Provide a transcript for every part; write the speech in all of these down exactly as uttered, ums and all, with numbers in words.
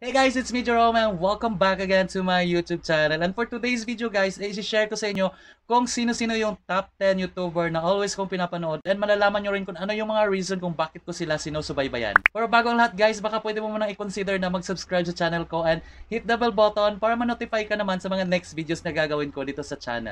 Hey guys, it's me Jerome and welcome back again to my YouTube channel. And for today's video guys, ay i-share ko sa inyo kung sino-sino yung top ten YouTuber na always kong pinapanood and malalaman nyo rin kung ano yung mga reason kung bakit ko sila sinusubaybayan. Pero bago ang lahat guys, baka pwede mo muna i-consider na mag-subscribe sa channel ko and hit the bell button para ma-notify ka naman sa mga next videos na gagawin ko dito sa channel.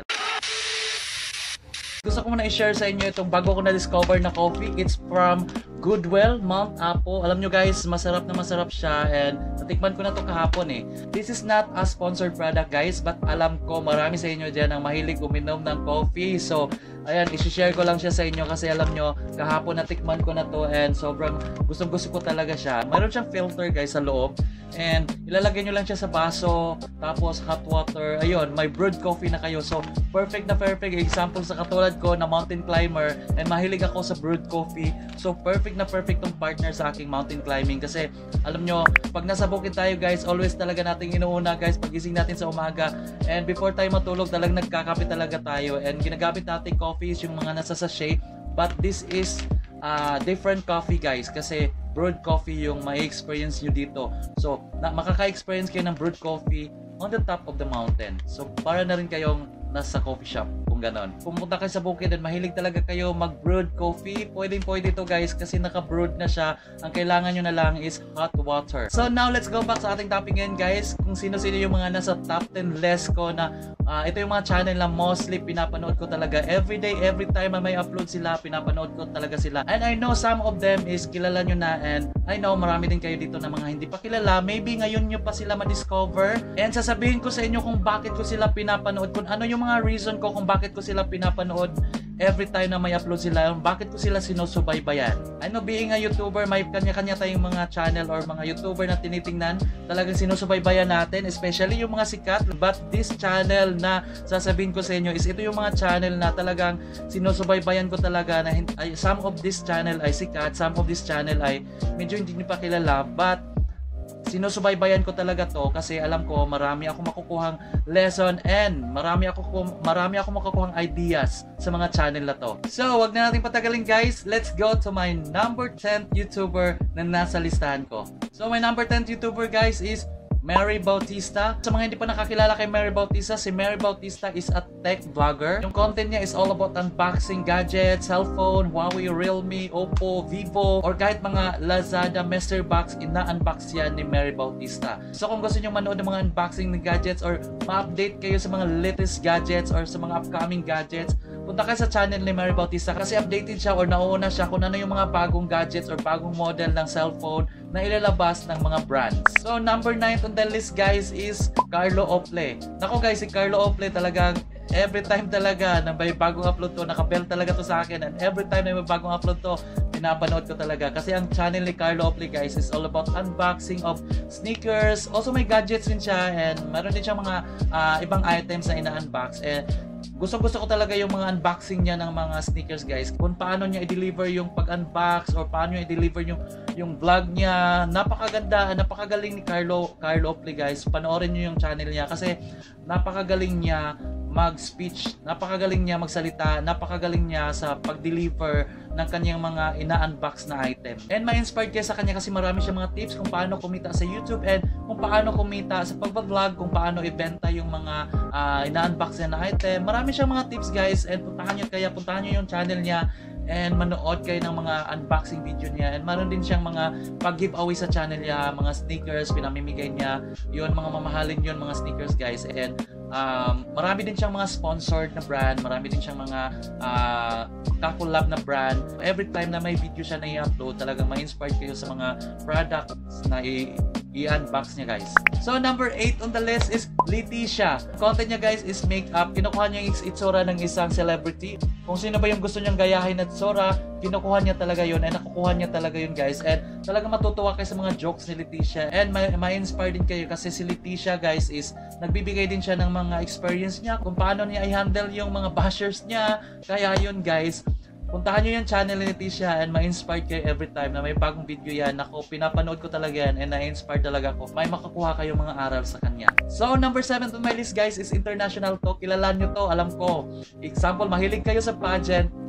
Gusto ko muna i-share sa inyo itong bago ko na-discover na coffee. It's from Goodwell, Mount Apo. Alam nyo guys, masarap na masarap siya and natikman ko na to kahapon eh. This is not a sponsored product guys, but alam ko marami sa inyo dyan ang mahilig uminom ng coffee. So, ayan, isi-share ko lang siya sa inyo kasi alam nyo, kahapon natikman ko na to and sobrang gustong-gusto ko talaga siya. Mayroon siyang filter guys sa loob and ilalagay nyo lang siya sa baso, tapos hot water. Ayun, may brewed coffee na kayo. So, perfect na perfect. Example sa katulad ko na mountain climber and mahilig ako sa brewed coffee. So, perfect na perfect tong partner sa aking mountain climbing kasi alam nyo, pag nasa bukid tayo guys, always talaga nating inuuna guys pagising natin sa umaga and before tayo matulog talagang nagkakape talaga tayo and ginagamit natin coffee is yung mga nasa sachet, but this is uh, different coffee guys kasi brewed coffee yung may experience nyo dito. So, na, makaka-experience kayo ng brewed coffee on the top of the mountain. So, para na rin kayong nasa coffee shop, kung ganon. Pumunta kayo sa bukid at mahilig talaga kayo mag-brewed coffee, pwedeng pwede ito guys kasi naka-brewed na siya. Ang kailangan nyo na lang is hot water. So now, let's go back sa ating topic ngayon guys. Kung sino-sino yung mga nasa top ten list ko na uh, ito yung mga channel na mostly pinapanood ko talaga. Everyday, every time na may upload sila, pinapanood ko talaga sila. And I know some of them is kilala nyo na and I know marami din kayo dito na mga hindi pa kilala. Maybe ngayon nyo pa sila ma-discover. And sasabihin ko sa inyo kung bakit ko sila pinapanood, kung ano yung mga reason ko kung bakit ko sila pinapanood every time na may upload sila, bakit ko sila sinusubaybayan. I know being a YouTuber, may kanya-kanya tayong mga channel or mga YouTuber na tinitingnan, talagang sinusubaybayan natin, especially yung mga sikat. But this channel na sasabihin ko sa inyo is ito yung mga channel na talagang sinusubaybayan ko talaga na ay, some of this channel ay sikat, some of this channel ay medyo hindi nyo pa kilala, but sinusubaybayan ko talaga to kasi alam ko marami ako makukuhang lesson and marami ako marami ako makukuhang ideas sa mga channel na to. So, wag na natin patagalin guys. Let's go to my number ten YouTuber na nasa listahan ko. So, my number ten YouTuber guys is Mary Bautista. Sa mga hindi pa nakakilala kay Mary Bautista, si Mary Bautista is a tech vlogger. Yung content niya is all about unboxing gadgets, cellphone, Huawei, Realme, Oppo, Vivo, or kahit mga Lazada mystery box, ina-unbox yan ni Mary Bautista. So kung gusto niyo manood ng mga unboxing ng gadgets or ma-update kayo sa mga latest gadgets or sa mga upcoming gadgets, punta kayo sa channel ni Mary Bautista kasi updated siya or nauuna siya kung ano yung mga bagong gadgets or bagong model ng cellphone na ilalabas ng mga brands. So number nine on the list guys is Carlo Ople. Nako guys, si Carlo Ople talagang every time talaga na may bagong upload to, nakabell talaga to sa akin and every time na may bagong upload to, pinapanood ko talaga kasi ang channel ni Carlo Ople guys is all about unboxing of sneakers. Also may gadgets rin siya and meron din siya mga uh, ibang items na ina-unbox and gusto-gusto ko talaga yung mga unboxing niya ng mga sneakers guys. Kung paano niya i-deliver yung pag-unbox or paano niya i-deliver yung yung vlog niya. Napakaganda, napakagaling ni Carlo Carlo Ople guys. Panoorin niyo yung channel niya kasi napakagaling niya mag-speech, napakagaling niya magsalita, napakagaling niya sa pag-deliver ng kanyang mga ina-unbox na item. And ma-inspired kayo sa kanya kasi marami siyang mga tips kung paano kumita sa YouTube and kung paano kumita sa pag-vlog, kung paano ibenta yung mga uh, ina-unbox niya na item. Marami siyang mga tips guys and puntahan niyo kaya puntahan niyo yung channel niya and manood kayo ng mga unboxing video niya and meron din siyang mga pag-giveaway sa channel niya, mga sneakers pinamimigay niya, yun mga mamahalin yun mga sneakers guys and um, marami din siyang mga sponsored na brand, marami din siyang mga uh, ka-collab na brand. Every time na may video siya na i-upload, talagang ma-inspired kayo sa mga products na i- i-unbox niya guys. So number eight on the list is Leticia. Content niya guys is makeup. Kinukuha niya yung itsura ng isang celebrity. Kung sino ba yung gusto niyang gayahin na itsura, kinukuha niya talaga yun and nakukuha niya talaga yun guys. And talaga matutuwa kayo sa mga jokes ni Leticia and ma-inspire din kayo kasi si Leticia guys is nagbibigay din siya ng mga experience niya kung paano niya i-handle yung mga bashers niya. Kaya yun guys, puntahan nyo yung channel ni Leticia and ma-inspired kayo every time na may bagong video yan. Ako, pinapanood ko talaga yan and na-inspired talaga ako. May makakuha kayong mga aral sa kanya. So, number seven on my list guys is international to. Kilala nyo to, alam ko. Example, mahilig kayo sa pageant.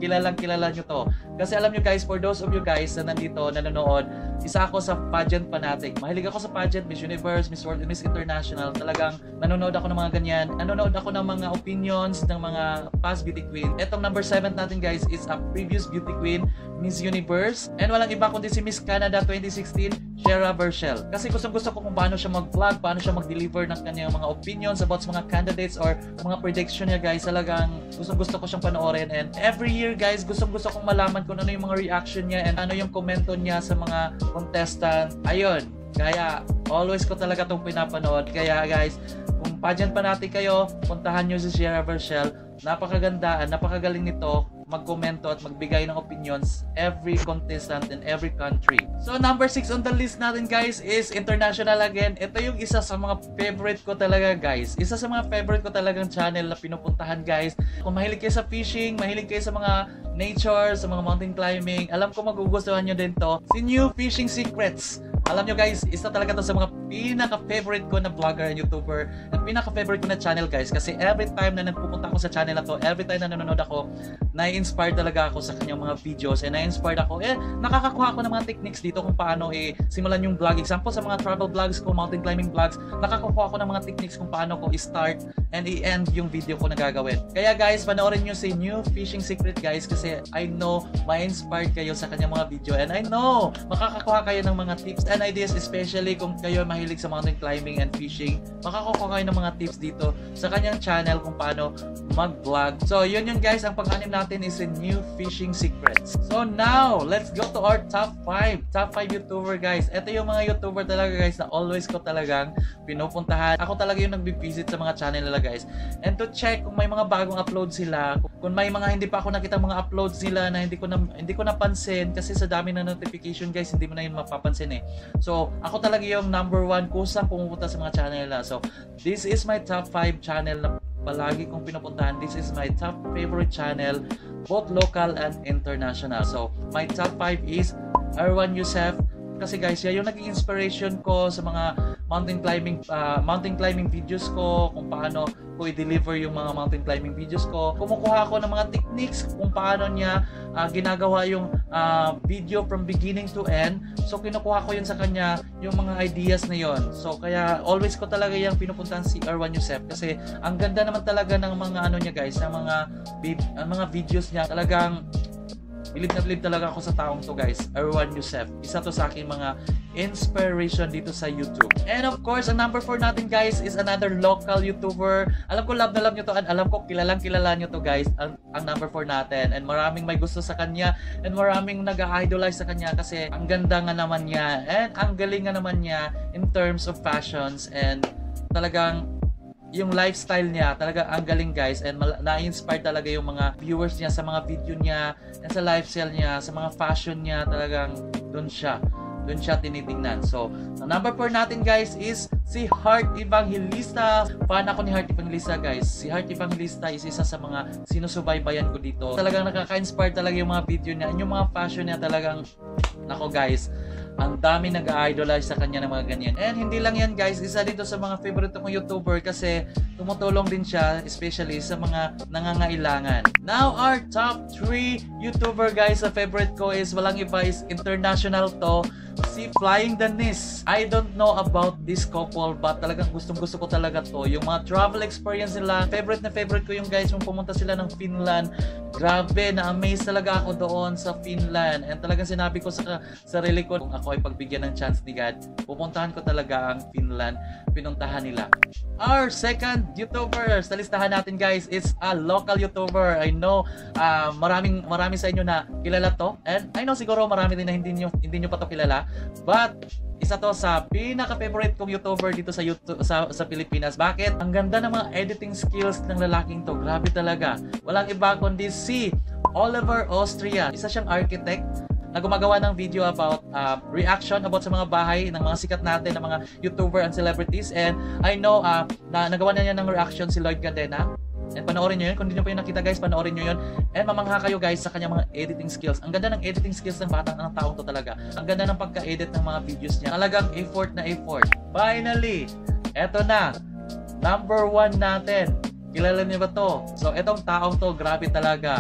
kilalang kilala nyo to. Kasi alam nyo guys, for those of you guys na nandito, nanonood, isa ako sa pageant fanatic. Mahilig ako sa pageant, Miss Universe, Miss World, Miss International. Talagang nanonood ako ng mga ganyan. Nanonood ako ng mga opinions ng mga past beauty queen. Etong number seven natin guys is a previous beauty queen, Miss Universe. And walang iba kundi si Miss Canada twenty sixteen, Shera Bershel. Kasi gustong gusto ko kung paano siya mag-vlog, paano siya mag-deliver ng kanyang mga opinions about sa mga candidates or mga prediction niya guys. Talagang gustong gusto ko siyang panoorin. And every year guys, gustong gusto kong malaman kung ano yung mga reaction niya and ano yung komento niya sa mga contestant. Ayun. Kaya always ko talaga itong pinapanood. Kaya guys, kung pageant pa natin kayo, puntahan nyo si Shera Bershel. Napakaganda, napakagaling nito magkomento at magbigay ng opinions every contestant in every country. So number six on the list natin guys is international again. Ito yung isa sa mga favorite ko talaga guys. Isa sa mga favorite ko talagang channel na pinupuntahan guys. Kung mahilig kayo sa fishing, mahilig kayo sa mga nature, sa mga mountain climbing, alam ko magugustuhan nyo din to. Si New Fishing Secrets. Alam nyo guys, isa talaga to sa mga pinaka-favorite ko na vlogger and YouTuber at pinaka-favorite ko na channel guys. Kasi every time na nagpupunta ako sa channel na to, every time na nanonood ako, na-inspire talaga ako sa kanyang mga videos and na-inspired ako. Eh, nakakakuha ako ng mga techniques dito kung paano eh, simulan yung vlog. Example sa mga travel vlogs ko, mountain climbing vlogs, nakakakuha ako ng mga techniques kung paano ko i-start and i-end yung video ko na gagawin. Kaya guys, panoorin nyo si New Fishing Secret guys kasi I know ma-inspired kayo sa kanyang mga video and I know makakakuha kayo ng mga tips and ideas, especially kung kayo mahilig sa mountain climbing and fishing. Makakakuha kayo ng mga tips dito sa kanyang channel kung paano mag-vlog. So yun yun guys, ang pang-anim natin is the New Fishing Secrets. So now, let's go to our top five. Top five YouTuber guys. Ito yung mga YouTuber talaga guys na always ko talagang pinupuntahan. Ako talaga yung nagbi-visit sa mga channel nila guys. And to check kung may mga bagong upload sila, kung may mga hindi pa ako nakita mga uploads nila na hindi ko na hindi ko napansin kasi sa dami ng notification guys, hindi mo na yun mapapansin eh. So, ako talaga yung number one kusang pumupunta sa mga channel nila. So, this is my top five channel na palagi kong pinupuntahan. This is my top favorite channel, both local and international. So, my top five is Erwan Youssef. Kasi guys, yan yung naging inspiration ko sa mga mountain climbing uh, mountain climbing videos ko, kung paano ko i-deliver yung mga mountain climbing videos ko. Kumukuha ako ng mga techniques kung paano niya uh, ginagawa yung uh, video from beginning to end. So kinukuha ko yun sa kanya, yung mga ideas na yon. So kaya always ko talaga yung pinupuntahan si Erwan Youssef kasi ang ganda naman talaga ng mga ano niya guys, ng mga uh, mga videos niya. Talagang bilib na bilib talaga ako sa taong to guys, Erwan Youssef. Isa to sa aking mga inspiration dito sa YouTube. And of course, ang number four natin guys is another local YouTuber. Alam ko love na love nyo to and alam ko kilalang kilala nyo to guys, ang, ang number four natin. And maraming may gusto sa kanya and maraming nag-idolize sa kanya kasi ang ganda nga naman niya and ang galing nga naman niya in terms of fashions and talagang yung lifestyle niya, talaga ang galing guys and na-inspire talaga yung mga viewers niya sa mga video niya and sa lifestyle niya, sa mga fashion niya, talagang doon siya doon siya tinitingnan. So, ang number four natin guys is si Heart Evangelista. Fan ako ni Heart Evangelista guys. Si Heart Evangelista is isa sa mga sinusubaybayan ko dito. Talagang nakaka-inspire talaga yung mga video niya and yung mga fashion niya talagang nako guys, ang dami nag-idolize sa kanya ng mga ganyan. And hindi lang yan guys, isa dito sa mga favorite kong YouTuber kasi tumutulong din siya especially sa mga nangangailangan. Now our top three YouTuber guys sa favorite ko is walang iba is international to, si Flying Denise. I don't know about this couple but talagang gustong gusto ko talaga to. Yung mga travel experience nila, favorite na favorite ko yung guys yung pumunta sila ng Finland. Grabe, na-amaze talaga ako doon sa Finland and talagang sinabi ko sa sarili ko kung ako ay pagbigyan ng chance ni God, pupuntahan ko talaga ang Finland. Pinuntahan nila. Our second YouTuber sa listahan natin guys is a local YouTuber. I know uh, maraming marami sa inyo na kilala to and I know siguro marami din na hindi nyo, hindi nyo pa to kilala but isa to sa pinaka-favorite kong YouTuber dito sa YouTube sa, sa Pilipinas. Bakit? Ang ganda ng mga editing skills ng lalaking to. Grabe talaga. Walang iba kundi si Oliver Austria. Isa siyang architect na gumagawa ng video about uh, reaction about sa mga bahay ng mga sikat natin, ng mga YouTuber and celebrities. And I know uh, na nagawa na niya ng reaction si Lloyd Cadena. And panoorin nyo yun. Kung hindi nyo pa yun nakita guys, panoorin nyo yun. And mamangha kayo guys sa kanyang mga editing skills. Ang ganda ng editing skills ng batang ng taong to talaga. Ang ganda ng pagka-edit ng mga videos niya. Talagang effort na effort. Finally, eto na. Number one natin. Kilala niyo ba to? So, etong taong to, grabe talaga.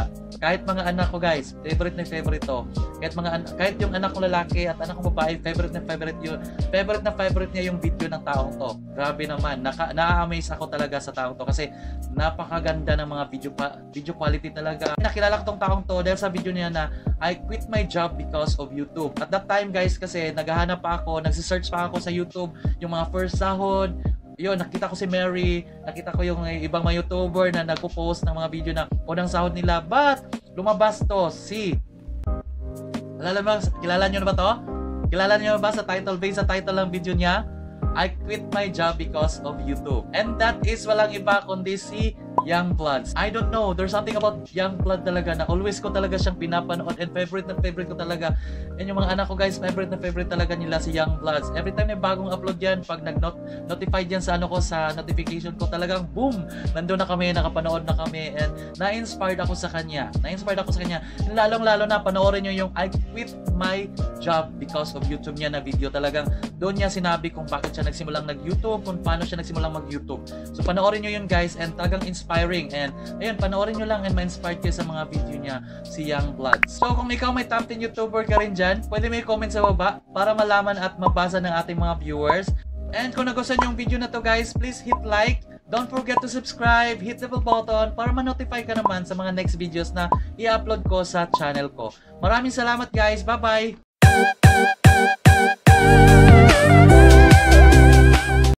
Kahit mga anak ko guys, favorite na favorite to. Kahit mga an- kahit yung anak ko lalaki at anak ko babae, favorite na favorite yun. Favorite na favorite niya yung video ng taong to. Grabe naman, naka, na-amaze ako talaga sa taong to kasi napakaganda ng mga video pa, video quality talaga. Nakilala ko tong taong to dahil sa video niya na I quit my job because of YouTube. At that time guys kasi naghahanap pa ako, nagsi-search pa ako sa YouTube yung mga first sahod. Yun, nakita ko si Mary, nakita ko yung ibang mga YouTuber na nagpo-post ng mga video na unang sahod nila. But, lumabas to, si... Alala mo, kilala nyo na ba to? Kilala nyo ba sa title, based sa title ng video niya? I quit my job because of YouTube. And that is walang iba kundi si Youngbloods. I don't know, there's something about Youngblood talaga na always ko talaga siyang pinapanood and favorite na favorite ko talaga. And yung mga anak ko guys, favorite na favorite talaga nila si Youngbloods. Every time may bagong upload yan, pag nag-notified yan sa ano ko, sa notification ko, talagang boom! Nandun na kami, nakapanood na kami, and na-inspired ako sa kanya. Na-inspired ako sa kanya. Lalong-lalo na, panoorin nyo yung I quit my job because of YouTube niya na video. Talagang doon niya sinabi kung bakit siya nagsimulang nag-YouTube, kung paano siya nagsimulang mag-YouTube. So panoorin nyo yun guys, and talagang inspiring. And ayun, panoorin nyo lang and ma-inspired kayo sa mga video niya, si Youngbloods. So kung ikaw may top ten YouTuber ka rin dyan, pwede may comment sa baba para malaman at mabasa ng ating mga viewers. And kung nagustuhan yung video na to guys, please hit like. Don't forget to subscribe, hit the bell button para ma-notify ka naman sa mga next videos na i-upload ko sa channel ko. Maraming salamat guys, bye bye!